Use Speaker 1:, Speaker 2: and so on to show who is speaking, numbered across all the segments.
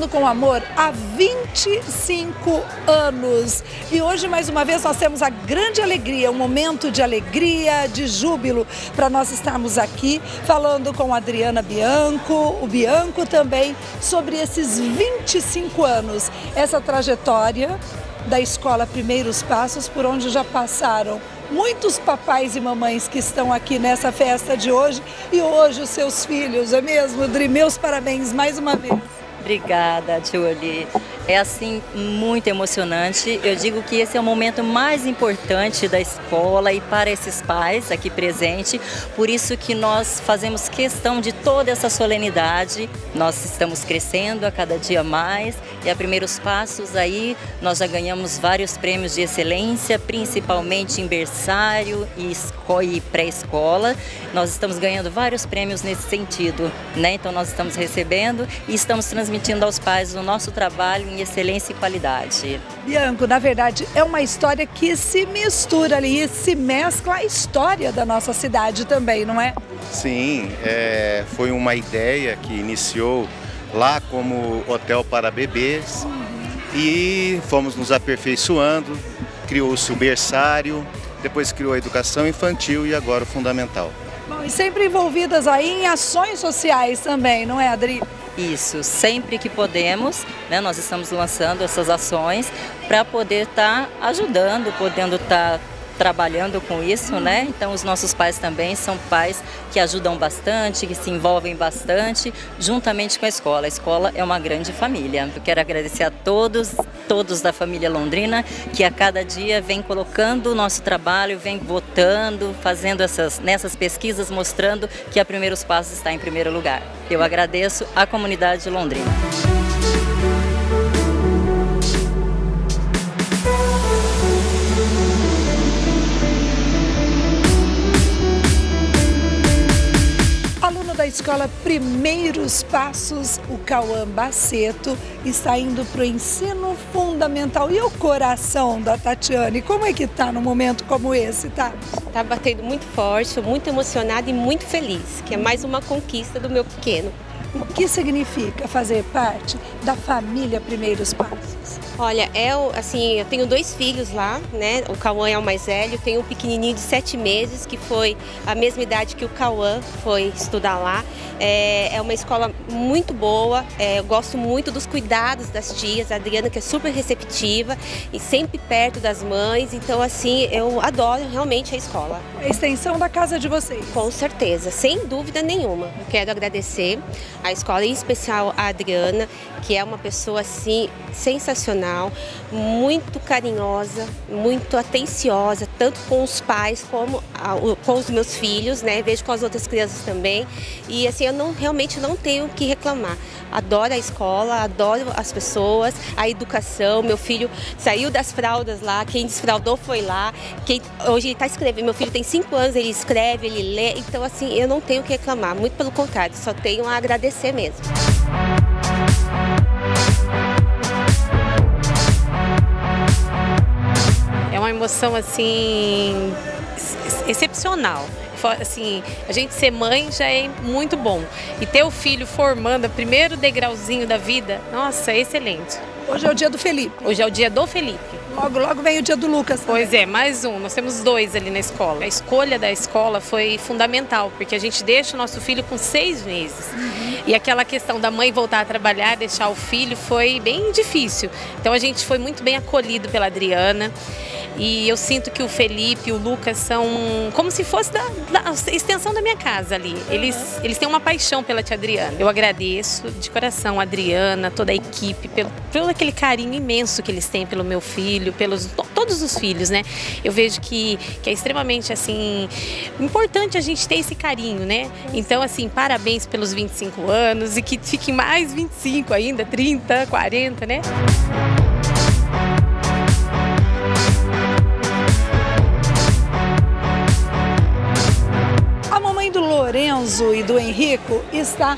Speaker 1: com amor há 25 anos. E hoje, mais uma vez, nós temos a grande alegria, um momento de alegria, de júbilo, para nós estarmos aqui falando com a Adriana Bianco, o Bianco também, sobre esses 25 anos, essa trajetória da Escola Primeiros Passos, por onde já passaram muitos papais e mamães que estão aqui nessa festa de hoje, e hoje os seus filhos, é mesmo, Adri? Meus parabéns mais uma vez.
Speaker 2: Obrigada, Julie. É assim, muito emocionante. Eu digo que esse é o momento mais importante da escola e para esses pais aqui presentes. Por isso que nós fazemos questão de toda essa solenidade. Nós estamos crescendo a cada dia mais e a Primeiros Passos aí nós já ganhamos vários prêmios de excelência, principalmente em berçário e pré-escola. Nós estamos ganhando vários prêmios nesse sentido, né? Então nós estamos recebendo e estamos transmitindo aos pais o nosso trabalho em excelência e qualidade.
Speaker 1: Bianco, na verdade, é uma história que se mistura ali, se mescla a história da nossa cidade também, não é?
Speaker 3: Sim, foi uma ideia que iniciou lá como hotel para bebês e fomos nos aperfeiçoando, criou-se o berçário, depois criou a educação infantil e agora o fundamental.
Speaker 1: Bom, e sempre envolvidas aí em ações sociais também, não é, Adri?
Speaker 2: Isso, sempre que podemos, né, nós estamos lançando essas ações para poder estar ajudando, podendo estar trabalhando com isso, né? Então os nossos pais também são pais que ajudam bastante, que se envolvem bastante, juntamente com a escola. A escola é uma grande família. Eu quero agradecer a todos da família Londrina, que a cada dia vem colocando o nosso trabalho, vem votando, fazendo nessas pesquisas, mostrando que a Primeiros Passos está em primeiro lugar. Eu agradeço à comunidade de Londrina.
Speaker 1: Da Escola Primeiros Passos, o Cauã Baceto está indo para o ensino fundamental. E o coração da Tatiane, como é que está num momento como esse, tá?
Speaker 4: Tá batendo muito forte, muito emocionada e muito feliz, que é mais uma conquista do meu pequeno.
Speaker 1: O que significa fazer parte da família Primeiros Passos?
Speaker 4: Olha, eu tenho 2 filhos lá, né? O Cauã é o mais velho, tenho um pequenininho de 7 meses, que foi a mesma idade que o Cauã foi estudar lá. É uma escola muito boa, eu gosto muito dos cuidados das tias, a Adriana, que é super receptiva e sempre perto das mães, então assim, eu adoro realmente a escola.
Speaker 1: A extensão da casa de vocês?
Speaker 4: Com certeza, sem dúvida nenhuma. Eu quero agradecer a escola, em especial a Adriana, que é uma pessoa assim sensacional, muito carinhosa, muito atenciosa, tanto com os pais como com os meus filhos, né? Vejo com as outras crianças também. E assim, eu realmente não tenho o que reclamar. Adoro a escola, adoro as pessoas, a educação. Meu filho saiu das fraldas lá, quem desfraldou foi lá. Hoje ele está escrevendo, meu filho tem 5 anos, ele escreve, ele lê. Então assim, eu não tenho o que reclamar, muito pelo contrário, só tenho a agradecer mesmo.
Speaker 5: É uma emoção assim excepcional. Assim, a gente ser mãe já é muito bom. E ter o filho formando o primeiro degrauzinho da vida, nossa, é excelente.
Speaker 1: Hoje é o dia do Felipe.
Speaker 5: Hoje é o dia do Felipe.
Speaker 1: Logo vem o dia do Lucas também.
Speaker 5: Pois é, mais um. Nós temos 2 ali na escola. A escolha da escola foi fundamental, porque a gente deixa o nosso filho com 6 meses. E aquela questão da mãe voltar a trabalhar, deixar o filho, foi bem difícil. Então a gente foi muito bem acolhido pela Adriana. E eu sinto que o Felipe e o Lucas são como se fosse da extensão da minha casa ali. Eles têm uma paixão pela tia Adriana. Eu agradeço de coração a Adriana, toda a equipe, pelo aquele carinho imenso que eles têm pelo meu filho, pelos todos os filhos, né? Eu vejo que é extremamente, assim, importante a gente ter esse carinho, né? Então, assim, parabéns pelos 25 anos e que fiquem mais 25 ainda, 30, 40, né?
Speaker 1: Lorenzo e do Henrico está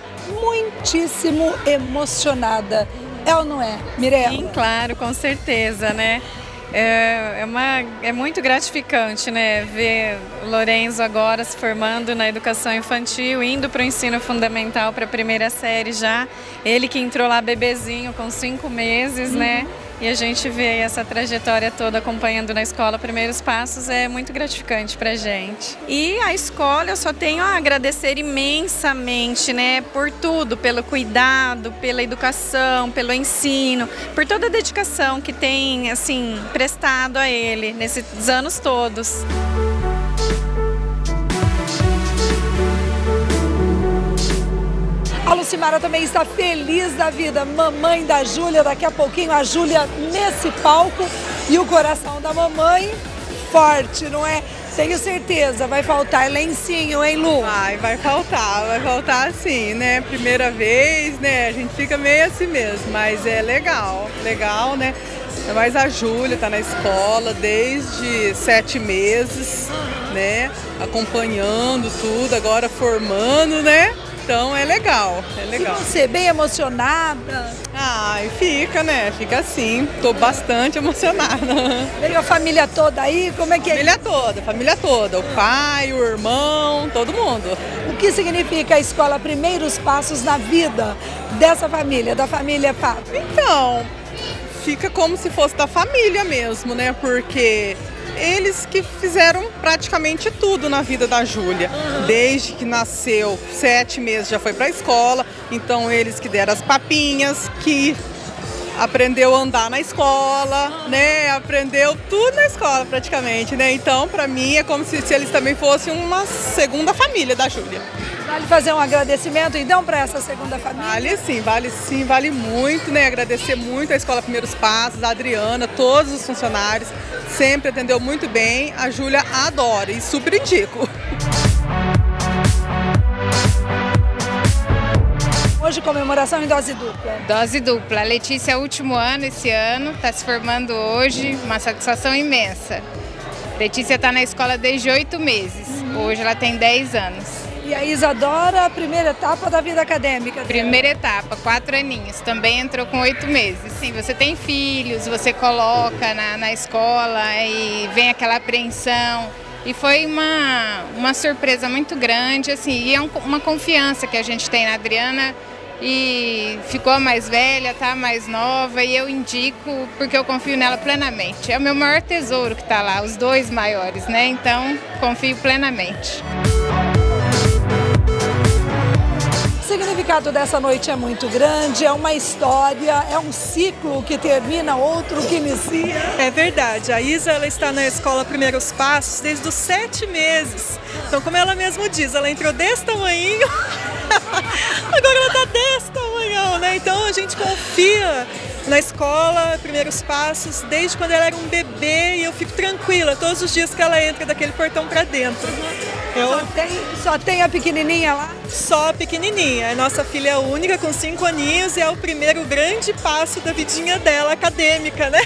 Speaker 1: muitíssimo emocionada. É ou não é, Mirella?
Speaker 6: Sim, claro, com certeza, né? É muito gratificante, né, ver o Lorenzo agora se formando na educação infantil, indo para o ensino fundamental, para a primeira série já. Ele que entrou lá bebezinho com 5 meses, né? E a gente vê essa trajetória toda acompanhando na escola Primeiros Passos, é muito gratificante pra gente. E a escola eu só tenho a agradecer imensamente, né, por tudo, pelo cuidado, pela educação, pelo ensino, por toda a dedicação que tem, assim, prestado a ele nesses anos todos.
Speaker 1: A Lucimara também está feliz da vida, mamãe da Júlia, daqui a pouquinho a Júlia nesse palco e o coração da mamãe forte, não é? Tenho certeza, vai faltar lencinho, hein, Lu?
Speaker 7: Vai faltar sim, né? Primeira vez, né? A gente fica meio assim mesmo, mas é legal, né? Mas a Júlia está na escola desde 7 meses, né? Acompanhando tudo, agora formando, né? Então é legal.
Speaker 1: E você, bem emocionada?
Speaker 7: Fica, né? Fica assim. Tô bastante emocionada.
Speaker 1: Veio a família toda aí? Como é que é?
Speaker 7: Família toda. O pai, o irmão, todo mundo.
Speaker 1: O que significa a escola Primeiros Passos na vida dessa família, da família Pato?
Speaker 7: Então, fica como se fosse da família mesmo, né? Porque eles que fizeram praticamente tudo na vida da Júlia. Desde que nasceu, 7 meses já foi para a escola, então eles que deram as papinhas, que aprendeu a andar na escola, né? Aprendeu tudo na escola praticamente, né? Então, para mim, é como se eles também fossem uma segunda família da Júlia.
Speaker 1: Vale fazer um agradecimento, então, para essa segunda família?
Speaker 7: Vale muito, né? Agradecer muito a Escola Primeiros Passos, a Adriana, todos os funcionários, sempre atendeu muito bem. A Júlia adora e super indico.
Speaker 1: Hoje comemoração em dose dupla.
Speaker 8: Dose dupla. A Letícia é o último ano esse ano, está se formando hoje, uma satisfação imensa. Letícia está na escola desde 8 meses, hoje ela tem 10 anos.
Speaker 1: E a Isadora, a primeira etapa da vida acadêmica?
Speaker 8: Primeira etapa, 4 aninhos, também entrou com 8 meses. Sim, você tem filhos, você coloca na escola e vem aquela apreensão. E foi uma surpresa muito grande, assim, e é uma confiança que a gente tem na Adriana. E ficou mais velha, tá mais nova, e eu indico porque eu confio nela plenamente. É o meu maior tesouro que está lá, os 2 maiores, né? Então, confio plenamente.
Speaker 1: O significado dessa noite é muito grande, é uma história, é um ciclo que termina, outro que inicia.
Speaker 9: É verdade, a Isa ela está na escola Primeiros Passos desde os 7 meses. Então, como ela mesma diz, ela entrou desse tamanhinho, agora ela está desse tamanhão, né? Então a gente confia na escola Primeiros Passos desde quando ela era um bebê e eu fico tranquila todos os dias que ela entra daquele portão para dentro.
Speaker 1: Só tem a pequenininha lá?
Speaker 9: Só a pequenininha. É nossa filha única com 5 aninhos e é o primeiro grande passo da vidinha dela acadêmica, né?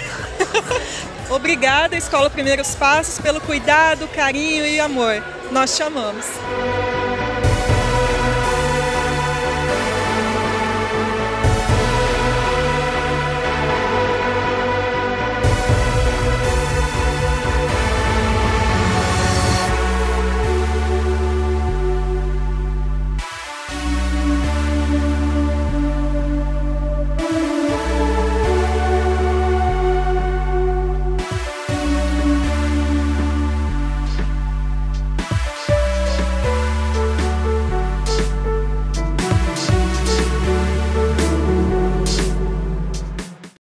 Speaker 9: Obrigada, Escola Primeiros Passos, pelo cuidado, carinho e amor. Nós te amamos.